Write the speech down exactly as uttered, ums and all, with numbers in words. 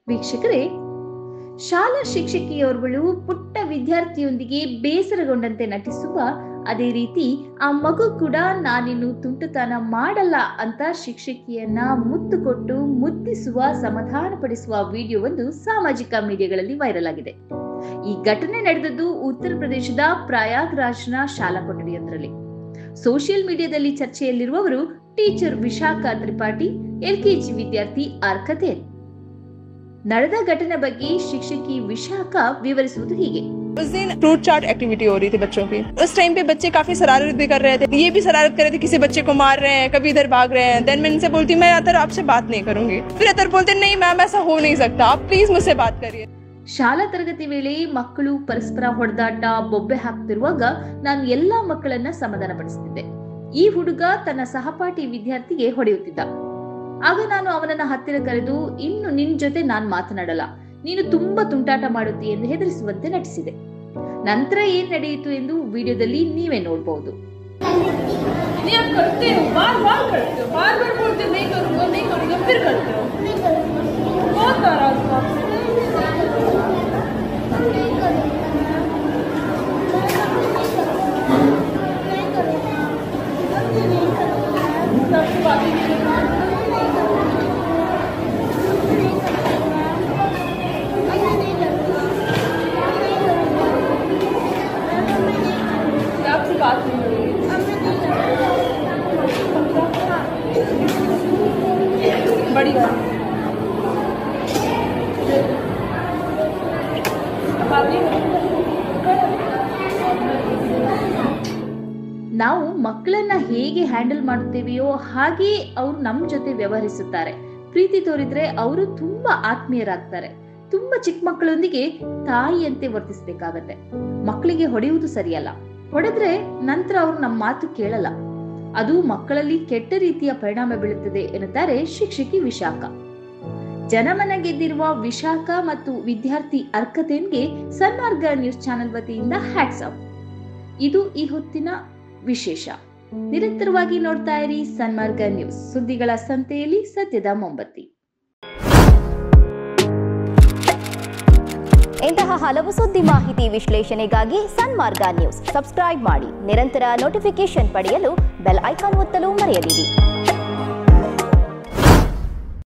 ವೀಕ್ಷಕರೇ, ಶಾಲಾ ಶಿಕ್ಷಕಿಯೋರ್ವಳು ಪುಟ್ಟ ವಿದ್ಯಾರ್ಥಿಯೊಂದಿಗೆ ಬೇಸರಗೊಂಡಂತೆ ನಟಿಸುವ, ಅದೇ ರೀತಿ ಆ ಮಗು ಕೂಡ ನಾನಿನ್ನು ತುಂಟತನ ಮಾಡಲ್ಲ ಅಂತ ಶಿಕ್ಷಕಿಯನ್ನ ಮುತ್ತು ಕೊಟ್ಟು ಮುದ್ದಿಸುವ, ಸಮಾಧಾನಪಡಿಸುವ ವಿಡಿಯೋ ಒಂದು ಸಾಮಾಜಿಕ ಮೀಡಿಯಾಗಳಲ್ಲಿ ವೈರಲ್ ಆಗಿದೆ. ಈ ಘಟನೆ ನಡೆದದ್ದು ಉತ್ತರ ಪ್ರದೇಶದ ಪ್ರಯಾಗ್ರಾಜ್ನ ಶಾಲಾ ಕೊಠಡಿಯೊಂದರಲ್ಲಿ. ಸೋಷಿಯಲ್ ಮೀಡಿಯಾದಲ್ಲಿ ಚರ್ಚೆಯಲ್ಲಿರುವವರು ಟೀಚರ್ ವಿಶಾಖಾ ತ್ರಿಪಾಠಿ, ಎಲ್ಕೆಜಿ ವಿದ್ಯಾರ್ಥಿ ಅರ್ಕತೇನ್. ನಡೆದ ಘಟನೆ ಬಗ್ಗೆ ಶಿक्षकी विशाखा विवरिಸುವುದು ಹೀಗೆ. उस दिन फ्रूट चाट एक्टिविटी हो रही थी बच्चों की. उस टाइम पे बच्चे काफी शरारत भी कर रहे थे. ये भी शरारत कर रहे थे, किसी बच्चे को मार रहे हैं, कभी इधर भाग रहे हैं. देन मैं इनसे बोलती मैं अतर आपसे बात नहीं करूंगी. फिर अतर बोलते नहीं मैम ऐसा हो नहीं सकता, आप प्लीज मुझसे बात करिए. ಶಾಲಾ ತರಗತಿ ವೇಳೆ ಮಕ್ಕಳು ಪರಸ್ಪರ ಹೊಡೆದಾಟ, ಬೊಬ್ಬೆ ಹಾಕ್ತಿರುವಾಗ ನಾನು ಎಲ್ಲಾ ಮಕ್ಕಳನ್ನ ಸಮಾಧಾನಪಡಿಸುತ್ತಿದ್ದೆ. ಈ ಹುಡುಗ ತನ್ನ ಸಹಪಾಠಿ ವಿದ್ಯಾರ್ಥಿಗೆ ಹೊಡೆಯುತ್ತಿದ್ದ. ಆಗ ನಾನು ಅವನನ್ನ ಹತ್ತಿರ ಕರೆದು, ಇನ್ನು ನಿನ್ ಜೊತೆ ನಾನ್ ಮಾತನಾಡಲ್ಲ, ನೀನು ತುಂಬಾ ತುಂಟಾಟ ಮಾಡುತ್ತಿ ಎಂದು ಹೆದರಿಸುವಂತೆ ನಟಿಸಿದೆ. ನಂತರ ಏನ್ ನಡೆಯಿತು ಎಂದು ವಿಡಿಯೋದಲ್ಲಿ ನೀವೇ ನೋಡಬಹುದು. बड़ी ನಾವು ಮಕ್ಕಳನ್ನ ಹೇಗೆ ಹ್ಯಾಂಡಲ್ ಮಾಡುತ್ತೇವೆಯೋ ಹಾಗೆ ಅವರು ನಮ್ಮ ಜೊತೆ ವ್ಯವಹರಿಸುತ್ತಾರೆ. ಪ್ರೀತಿ ತೋರಿದ್ರೆ ಅವರು ತುಂಬಾ ಆತ್ಮೀಯರಾಗ್ತಾರೆ. ತುಂಬಾ ಚಿಕ್ಕ ಮಕ್ಕಳೊಂದಿಗೆ ತಾಯಿಯಂತೆ ವರ್ತಿಸಬೇಕಾಗತ್ತೆ. ಮಕ್ಕಳಿಗೆ ಹೊಡೆಯುವುದು ಸರಿಯಲ್ಲ. ಹೊಡೆದ್ರೆ ನಂತರ ಅವರು ನಮ್ಮ ಮಾತು ಕೇಳಲ್ಲ. ಅದು ಮಕ್ಕಳಲ್ಲಿ ಕೆಟ್ಟ ರೀತಿಯ ಪರಿಣಾಮ ಬೀಳುತ್ತದೆ ಎನ್ನುತ್ತಾರೆ ಶಿಕ್ಷಕಿ ವಿಶಾಖಾ. ಜನಮನ ಗೆದ್ದಿರುವ ವಿಶಾಖಾ ಮತ್ತು ವಿದ್ಯಾರ್ಥಿ ಅರ್ಕತೇನ್ಗೆ ಸನ್ಮಾರ್ಗ ನ್ಯೂಸ್ ಚಾನೆಲ್ ವತಿಯಿಂದ ಹ್ಯಾಟ್ಸ್ ಆಫ್. ಇದು ಈ ಹೊತ್ತಿನ ವಿಶೇಷ. ನಿರಂತರವಾಗಿ ನೋಡ್ತಾ ಇರಿ ಸನ್ಮಾರ್ಗ ನ್ಯೂಸ್, ಸುದ್ದಿಗಳ ಸಂತೆಯಲ್ಲಿ ಸತ್ಯದ ಮೊಂಬತ್ತಿ. ಇಂತಹ ಹಲವು ಸುದ್ದಿ ಮಾಹಿತಿ ವಿಶ್ಲೇಷಣೆಗಾಗಿ ಸನ್ಮಾರ್ಗ ನ್ಯೂಸ್ ಸಬ್ಸ್ಕ್ರೈಬ್ ಮಾಡಿ. ನಿರಂತರ ನೋಟಿಫಿಕೇಶನ್ ಪಡೆಯಲು ಬೆಲ್ ಐಕಾನ್ ಒತ್ತಲು ಮರೆಯದಿರಿ.